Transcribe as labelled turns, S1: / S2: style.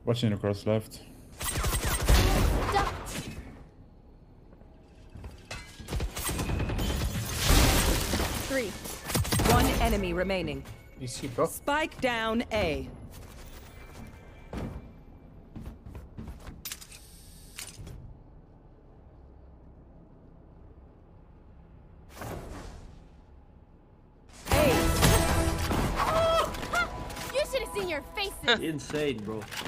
S1: Watching across left.
S2: Three. One enemy remaining.
S3: You see, bro?
S2: Spike down A.
S4: You should have seen your faces.
S5: Insane, bro.